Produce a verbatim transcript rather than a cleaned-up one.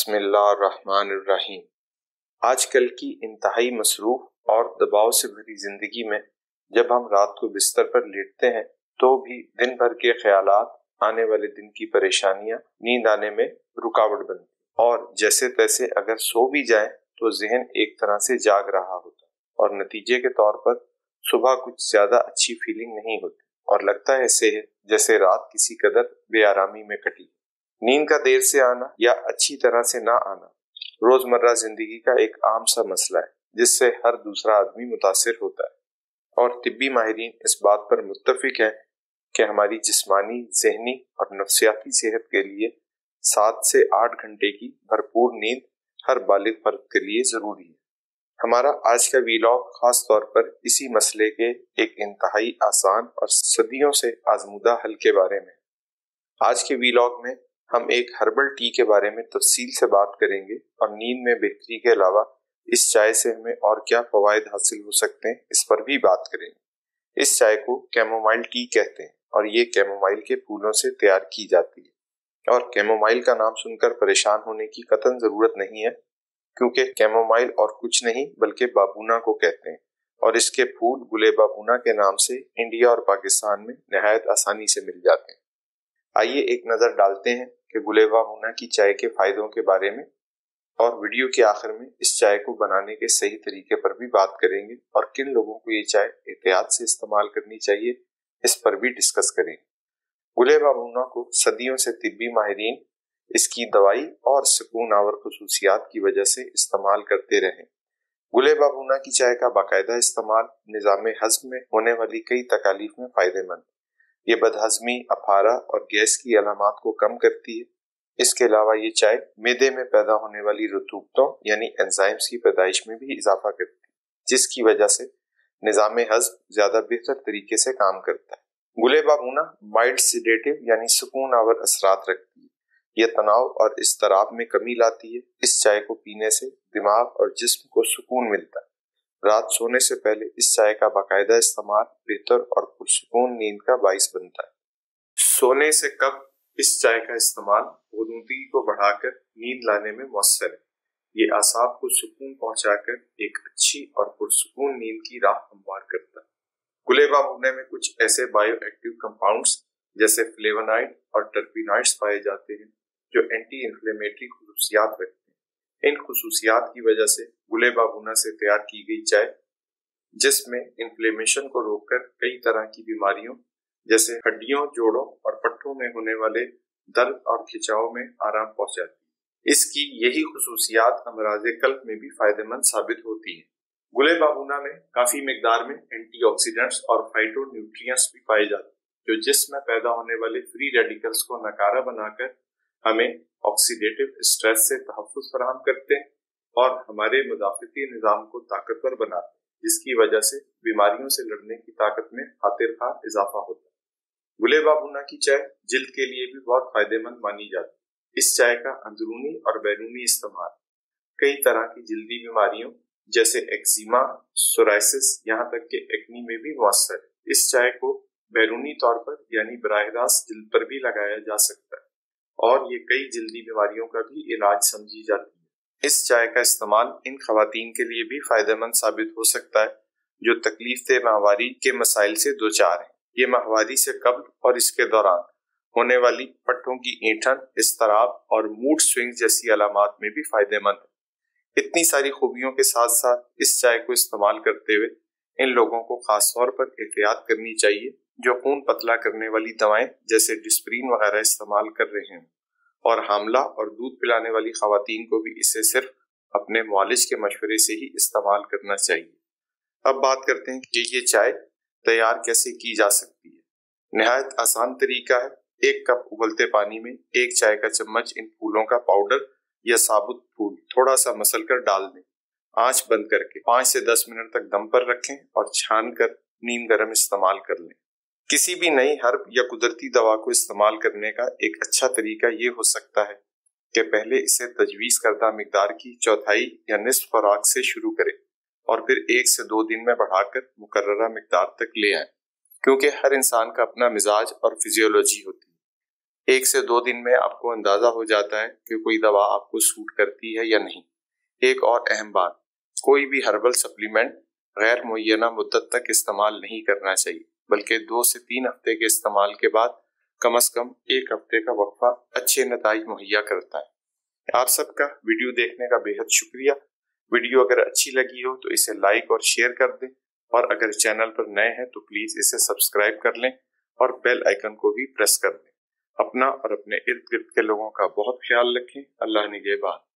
بسم اللہ الرحمن الرحیم۔ آج کل کی انتہائی مصروف اور دباؤ سے بھری زندگی میں جب ہم رات کو بستر پر لیٹتے ہیں تو بھی دن بھر کے خیالات، آنے والے دن کی پریشانیاں نیند آنے میں رکاوٹ بنتی، اور جیسے تیسے اگر سو بھی جائیں تو ذہن ایک طرح سے جاگ رہا ہوتا اور نتیجے کے طور پر صبح کچھ زیادہ اچھی فیلنگ نہیں ہوتی اور لگتا ہے ایسے جیسے رات کسی قدر بے آرامی میں کٹی۔ نیند کا دیر سے آنا یا اچھی طرح سے نہ آنا روزمرہ زندگی کا ایک عام سا مسئلہ ہے جس سے ہر دوسرا آدمی متاثر ہوتا ہے، اور طبی ماہرین اس بات پر متفق ہیں کہ ہماری جسمانی، ذہنی اور نفسیاتی صحت کے لیے سات سے آٹھ گھنٹے کی بھرپور نیند ہر بالغ فرد کے لیے ضروری ہے۔ ہمارا آج کا ویلاگ خاص طور پر اسی مسئلے کے ایک انتہائی آسان اور صدیوں سے آزمودہ حل کے بارے میں۔ آج کے ویلاگ میں ہم ایک ہربل ٹی کے بارے میں تفصیل سے بات کریں گے اور نیند میں بہتری کے علاوہ اس چائے سے ہمیں اور کیا فوائد حاصل ہو سکتے ہیں اس پر بھی بات کریں گے۔ اس چائے کو کیمومائل ٹی کہتے ہیں اور یہ کیمومائل کے پھولوں سے تیار کی جاتی ہے، اور کیمومائل کا نام سن کر پریشان ہونے کی قطعاً ضرورت نہیں ہے، کیونکہ کیمومائل اور کچھ نہیں بلکہ بابونا کو کہتے ہیں، اور اس کے پھول گلے بابونا کے نام سے انڈیا اور پاکستان میں نہایت آسانی سے مل جاتے ہیں۔ آئیے ایک نظر ڈالتے ہیں کہ گلے بابونا کی چائے کے فائدوں کے بارے میں، اور ویڈیو کے آخر میں اس چائے کو بنانے کے صحیح طریقے پر بھی بات کریں گے اور کن لوگوں کو یہ چائے احتیاط سے استعمال کرنی چاہیے اس پر بھی ڈسکس کریں گے۔ گلے بابونا کو صدیوں سے طبی ماہرین اس کی دوائی اور سکون آور خصوصیات کی وجہ سے استعمال کرتے رہے۔ گلے بابونا کی چائے کا باقاعدہ استعمال نظام ہضم میں ہونے والی کئی تکالیف میں فائدہ مند ہے۔ یہ بدہضمی، اپھارا اور گیس کی علامات کو کم کرتی ہے۔ اس کے علاوہ یہ چائے معدے میں پیدا ہونے والی رطوبتوں یعنی انزائمز کی پیدائش میں بھی اضافہ کرتی ہے، جس کی وجہ سے نظام ہضم زیادہ بہتر طریقے سے کام کرتا ہے۔ گلے بابونا مائلڈ سیڈیٹو یعنی سکون آور اثرات رکھتی ہے۔ یہ تناؤ اور اضطراب میں کمی لاتی ہے۔ اس چائے کو پینے سے دماغ اور جسم کو سکون ملتا ہے۔ رات سونے سے پہلے اس چائے کا باقاعدہ استعمال بہتر اور پرسکون نیند کا باعث بنتا ہے۔ سونے سے قبل اس چائے کا استعمال غنودگی کو بڑھا کر نیند لانے میں مؤثر ہے۔ یہ اعصاب کو سکون پہنچا کر ایک اچھی اور پرسکون نیند کی راہ ہموار کرتا ہے۔ گلے بابونے میں کچھ ایسے بائیو ایکٹیو کمپاؤنڈز جیسے فلیونائڈ اور ٹرپینائڈز پائے جاتے ہیں جو اینٹی انفلیمیٹری خصوصیات رکھتے ہیں۔ ان خصوصیات کی وجہ سے گلے بابونا سے تیار کی گئی چائے جسم میں انفلیمیشن کو روک کر کئی طرح کی بیماریوں جیسے ہڈیوں، جوڑوں اور پٹھوں میں ہونے والے درد اور کھچاؤ میں آرام پہنچاتی ہے۔ اس کی یہی خصوصیات امراض قلب میں بھی فائدہ مند ثابت ہوتی ہیں۔ گلے بابونا میں کافی مقدار میں اینٹی آکسیڈنٹس اور فائٹو نیوٹریئنٹس بھی پائے جاتے ہیں جو جسم میں پیدا ہونے والے فری ریڈیکلز کو ناکارہ بنا کر ہمیں آکسیڈیٹو اسٹریس سے تحفظ فراہم کرتے ہیں اور ہمارے مدافعتی نظام کو طاقتور بناتے ہیں، جس کی وجہ سے بیماریوں سے لڑنے کی طاقت میں خاطر خواہ اضافہ ہوتا ہے۔ گلے بابونا کی چائے جلد کے لیے بھی بہت فائدہ مند مانی جاتی ہے۔ اس چائے کا اندرونی اور بیرونی استعمال کئی طرح کی جلدی بیماریوں جیسے ایکزیما، سورائسس، یہاں تک کہ ایکنی میں بھی مؤثر ہے۔ اس چائے کو بیرونی طور پر یعنی براہ راست جلد پر بھی لگایا جا سکتا ہے اور یہ کئی جلدی بیماریوں کا بھی علاج سمجھی جاتی ہے۔ اس چائے کا استعمال ان خواتین کے لیے بھی فائدہ مند ثابت ہو سکتا ہے جو تکلیف دہ ماہواری کے مسائل سے دوچار ہیں۔ یہ ماہواری سے قبل اور اس کے دوران ہونے والی پٹھوں کی اینٹھن، اضطراب اور موڈ سوئنگ جیسی علامات میں بھی فائدہ مند ہے۔ اتنی ساری خوبیوں کے ساتھ ساتھ اس چائے کو استعمال کرتے ہوئے ان لوگوں کو خاص طور پر احتیاط کرنی چاہیے جو خون پتلا کرنے والی دوائیں جیسے ڈسپرین وغیرہ استعمال کر رہے ہیں، اور حاملہ اور دودھ پلانے والی خواتین کو بھی اسے صرف اپنے معالج کے مشورے سے ہی استعمال کرنا چاہیے۔ اب بات کرتے ہیں کہ یہ چائے تیار کیسے کی جا سکتی ہے۔ نہایت آسان طریقہ ہے۔ ایک کپ ابلتے پانی میں ایک چائے کا چمچ ان پھولوں کا پاؤڈر یا ثابت پھول تھوڑا سا مسل کر ڈال دیں۔ آنچ بند کر کے پانچ سے دس منٹ تک دم پر رکھیں اور چھان کر نیم گرم استعمال کر لیں۔ کسی بھی نئی ہرب یا قدرتی دوا کو استعمال کرنے کا ایک اچھا طریقہ یہ ہو سکتا ہے کہ پہلے اسے تجویز کردہ مقدار کی چوتھائی یا نصف خوراک سے شروع کریں اور پھر ایک سے دو دن میں بڑھا کر مقررہ مقدار تک لے آئیں، کیونکہ ہر انسان کا اپنا مزاج اور فزیولوجی ہوتی ہے۔ एक से दो दिन में आपको अंदाजा हो जाता है कि कोई दवा आपको सूट करती है या नहीं। एक और अहम बात, कोई भी हर्बल सप्लीमेंट गैर मुअय्यना मुद्दत तक इस्तेमाल नहीं करना चाहिए, बल्कि दो से तीन हफ्ते के इस्तेमाल के बाद कम से कम एक हफ्ते का वक्फा अच्छे नताइज मुहैया करता है। आप सबका वीडियो देखने का बेहद शुक्रिया। वीडियो अगर अच्छी लगी हो तो इसे लाइक और शेयर कर दें, और अगर चैनल पर नए हैं तो प्लीज इसे सब्सक्राइब कर लें और बेल आइकन को भी प्रेस कर दें। अपना और अपने इर्द गिर्द के लोगों का बहुत ख्याल रखें। अल्लाह निगहबान।